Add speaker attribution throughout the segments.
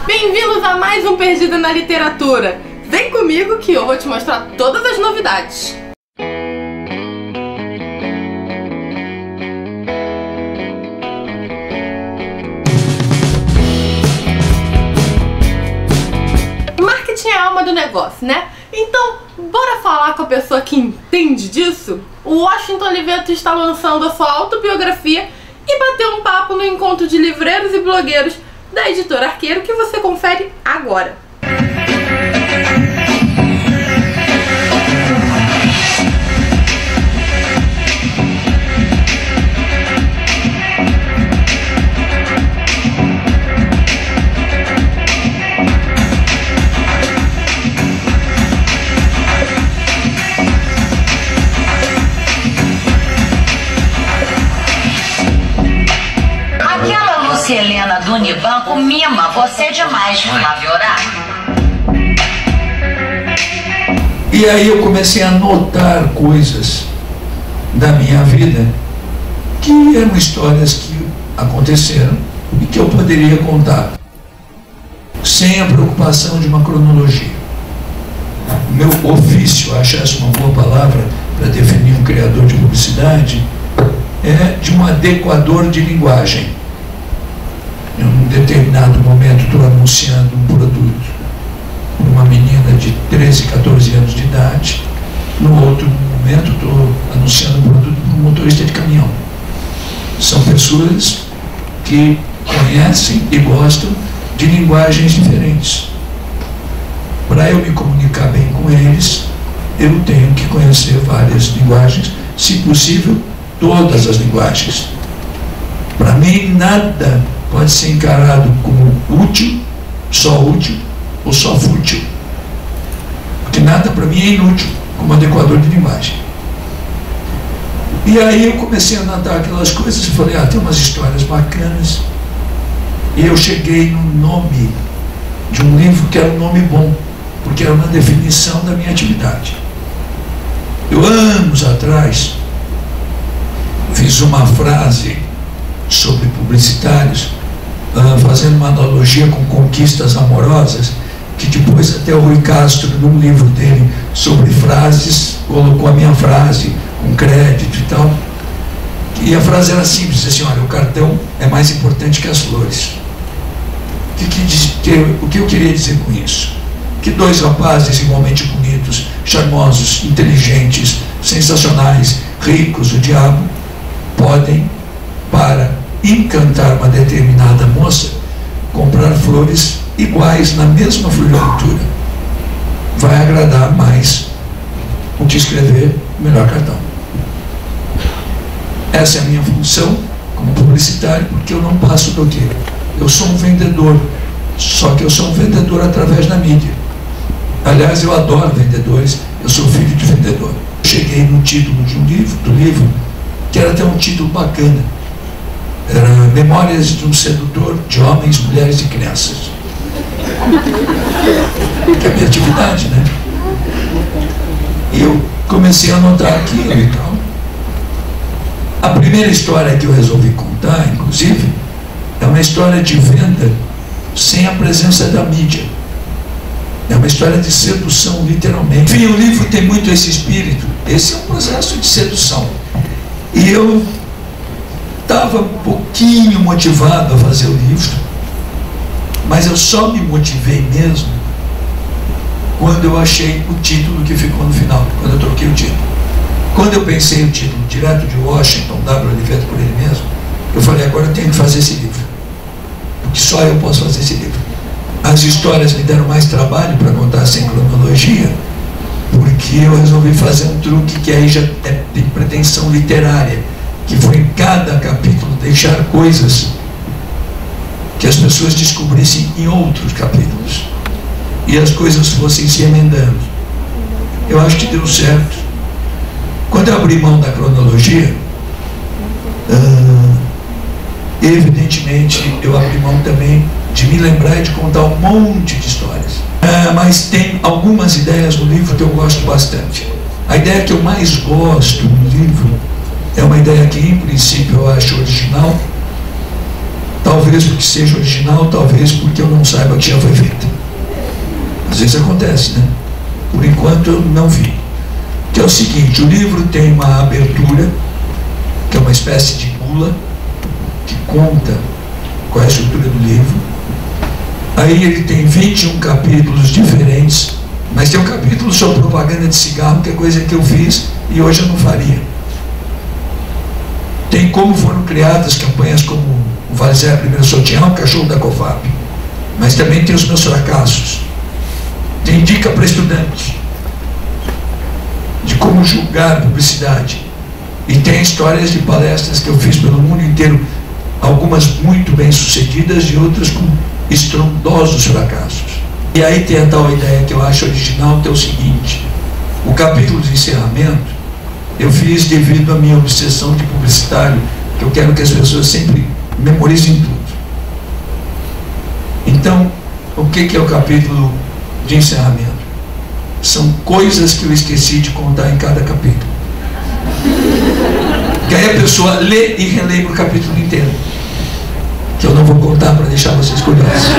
Speaker 1: Bem-vindos a mais um Perdido na Literatura. Vem comigo que eu vou te mostrar todas as novidades. Marketing é a alma do negócio, né? Então, bora falar com a pessoa que entende disso? O Washington Oliveto está lançando a sua autobiografia e bateu um papo no encontro de livreiros e blogueiros da Editora Arqueiro, que você confere agora.
Speaker 2: Helena do Unibanco mima você é demais, Flávio Horácio.
Speaker 3: E aí eu comecei a notar coisas da minha vida que eram histórias que aconteceram e que eu poderia contar sem a preocupação de uma cronologia. O meu ofício, achasse uma boa palavra para definir um criador de publicidade, é de um adequador de linguagem. Em um determinado momento estou anunciando um produto para uma menina de 13, 14 anos de idade. No outro momento estou anunciando um produto para um motorista de caminhão. São pessoas que conhecem e gostam de linguagens diferentes. Para eu me comunicar bem com eles, eu tenho que conhecer várias linguagens, se possível, todas as linguagens. Para mim, nada pode ser encarado como útil ou só fútil. Porque nada para mim é inútil como adequador de linguagem. E aí eu comecei a notar aquelas coisas e falei, tem umas histórias bacanas. E eu cheguei no nome de um livro que era um nome bom, porque era uma definição da minha atividade. Eu, anos atrás, fiz uma frase sobre publicitários, fazendo uma analogia com conquistas amorosas, que depois até o Rui Castro, num livro dele sobre frases, colocou a minha frase com crédito e tal. E a frase era simples, assim, olha, o cartão é mais importante que as flores. O que eu queria dizer com isso? Que dois rapazes igualmente bonitos, charmosos, inteligentes, sensacionais, ricos, o diabo, podem, para encantar uma determinada moça, comprar flores iguais na mesma floricultura. Vai agradar mais o que escrever o melhor cartão. Essa é a minha função como publicitário, porque eu não passo do quê? Eu sou um vendedor, só que eu sou um vendedor através da mídia. Aliás, eu adoro vendedores, eu sou filho de vendedor. Cheguei no título do livro, que era até um título bacana. Era Memórias de um Sedutor de Homens, Mulheres e Crianças. Que é a minha atividade, né? E eu comecei a anotar aquilo e tal. A primeira história que eu resolvi contar, inclusive, é uma história de venda sem a presença da mídia. É uma história de sedução, literalmente. Enfim, o livro tem muito esse espírito. Esse é um processo de sedução. E eu estava um pouquinho motivado a fazer o livro, mas eu só me motivei mesmo quando eu achei o título que ficou no final, quando eu troquei o título. Quando eu pensei o título, direto de Washington, W. Oliveto por ele mesmo, eu falei, agora eu tenho que fazer esse livro, porque só eu posso fazer esse livro. As histórias me deram mais trabalho para contar sem cronologia, porque eu resolvi fazer um truque que aí já tem pretensão literária, que foi em cada capítulo deixar coisas que as pessoas descobrissem em outros capítulos e as coisas fossem se emendando. Eu acho que deu certo. Quando eu abri mão da cronologia, evidentemente eu abri mão também de me lembrar e de contar um monte de histórias. Mas tem algumas ideias no livro que eu gosto bastante. A ideia que eu mais gosto no livro é uma ideia que, em princípio, eu acho original, talvez talvez porque seja original, talvez porque eu não saiba que já foi feita. Às vezes acontece, né? Por enquanto eu não vi. Que é o seguinte, o livro tem uma abertura, que é uma espécie de bula, que conta qual é a estrutura do livro. Aí ele tem 21 capítulos diferentes, mas tem um capítulo sobre propaganda de cigarro, que é coisa que eu fiz e hoje eu não faria. Tem como foram criadas campanhas como o Vazé, primeiro sortear um cachorro da COFAP, mas também tem os meus fracassos. Tem dica para estudantes de como julgar a publicidade. E tem histórias de palestras que eu fiz pelo mundo inteiro, algumas muito bem sucedidas e outras com estrondosos fracassos. E aí tem a tal ideia que eu acho original, que é o seguinte: o capítulo de encerramento eu fiz devido à minha obsessão de publicitário, que eu quero que as pessoas sempre memorizem tudo. Então, o que é o capítulo de encerramento? São coisas que eu esqueci de contar em cada capítulo. Que aí a pessoa lê e relembra o capítulo inteiro, que eu não vou contar para deixar vocês curiosos.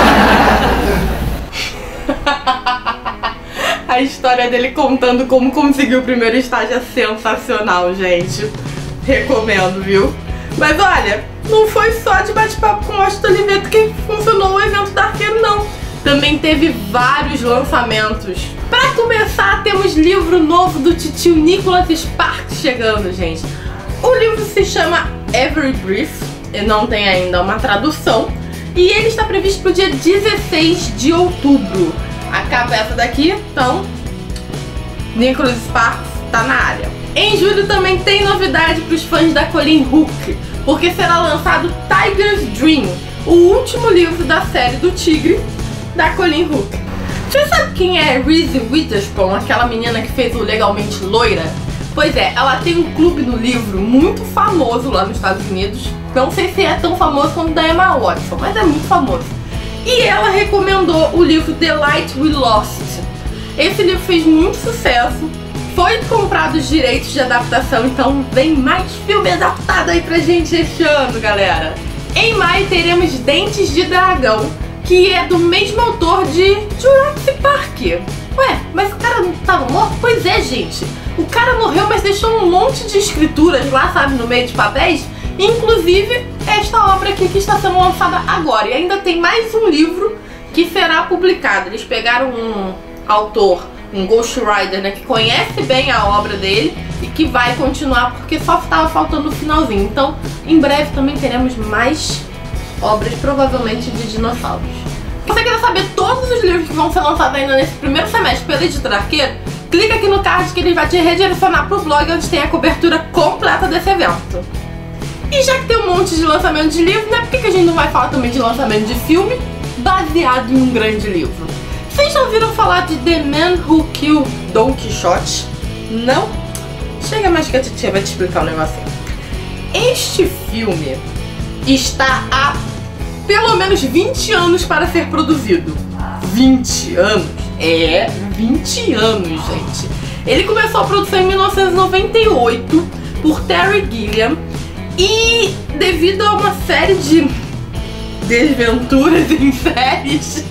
Speaker 1: A história dele contando como conseguiu o primeiro estágio é sensacional, gente. Recomendo, viu? Mas olha, não foi só de bate-papo com o Washington Oliveto que funcionou o evento da Arqueiro, não. Também teve vários lançamentos. Pra começar, temos livro novo do titio Nicholas Sparks chegando, gente. O livro se chama Every Breath, e não tem ainda uma tradução, e ele está previsto para o dia 16 de outubro. A capa é essa daqui, então Nicholas Sparks tá na área. Em julho também tem novidade para os fãs da Colleen Hooke, porque será lançado Tiger's Dream, o último livro da série do Tigre da Colleen Hooke. Você sabe quem é Reese Witherspoon, aquela menina que fez o Legalmente Loira? Pois é, ela tem um clube no livro muito famoso lá nos Estados Unidos. Não sei se é tão famoso como o da Emma Watson, mas é muito famoso. E ela recomendou o livro The Light We Lost. Esse livro fez muito sucesso, foi comprado os direitos de adaptação, então vem mais filme adaptado aí pra gente este ano, galera. Em maio teremos Dentes de Dragão, que é do mesmo autor de Jurassic Park. Ué, mas o cara não tava morto? Pois é, gente. O cara morreu, mas deixou um monte de escrituras lá, sabe, no meio de papéis. Inclusive, esta obra aqui que está sendo lançada agora. E ainda tem mais um livro que será publicado. Eles pegaram um autor, um ghostwriter, né, que conhece bem a obra dele e que vai continuar, porque só estava faltando o finalzinho. Então, em breve também teremos mais obras, provavelmente de dinossauros. Se você quer saber todos os livros que vão ser lançados ainda nesse primeiro semestre pela Editora Arqueiro, clica aqui no card que ele vai te redirecionar pro blog onde tem a cobertura completa desse evento. E já que tem um monte de lançamento de livro, né, por que a gente não vai falar também de lançamento de filme baseado em um grande livro? Vocês já ouviram falar de The Man Who Killed Don Quixote? Não? Chega mais que a titia vai te explicar um negocinho. Este filme está há pelo menos 20 anos para ser produzido. 20 anos? É, 20 anos, gente. Ele começou a produção em 1998 por Terry Gilliam e devido a uma série de desventuras em séries,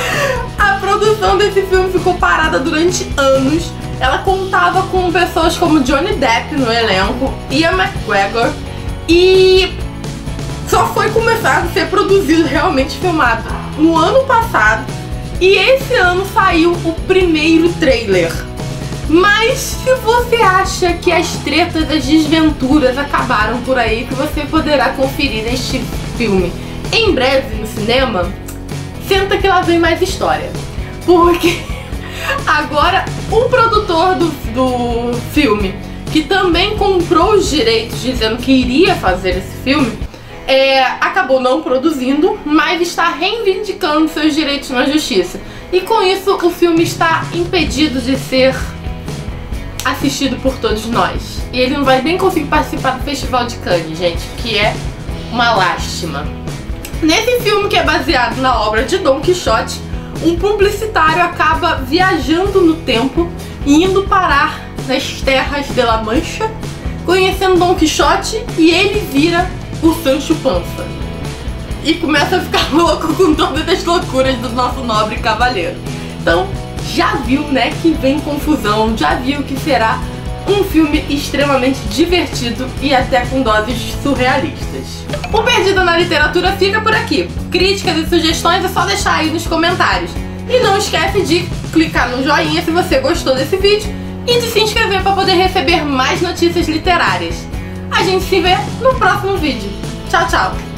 Speaker 1: a produção desse filme ficou parada durante anos. Ela contava com pessoas como Johnny Depp no elenco, Ian McGregor, e só foi começar a ser produzido, realmente filmado, no ano passado. E esse ano saiu o primeiro trailer. Mas se você acha que as tretas, as desventuras acabaram por aí, que você poderá conferir este filme em breve no cinema, senta que lá vem mais história. Porque agora o produtor do filme, que também comprou os direitos dizendo que iria fazer esse filme, acabou não produzindo, mas está reivindicando seus direitos na justiça. E com isso o filme está impedido de ser assistido por todos nós. E ele não vai nem conseguir participar do Festival de Cannes, gente, que é uma lástima. Nesse filme, que é baseado na obra de Don Quixote, um publicitário acaba viajando no tempo e indo parar nas terras de La Mancha, conhecendo Don Quixote, e ele vira o Sancho Panza. e começa a ficar louco com todas as loucuras do nosso nobre cavaleiro. Então, já viu, né, que vem confusão, já viu que será um filme extremamente divertido e até com doses surrealistas. O Perdido na Literatura fica por aqui. Críticas e sugestões é só deixar aí nos comentários. E não esquece de clicar no joinha se você gostou desse vídeo e de se inscrever para poder receber mais notícias literárias. A gente se vê no próximo vídeo. Tchau, tchau!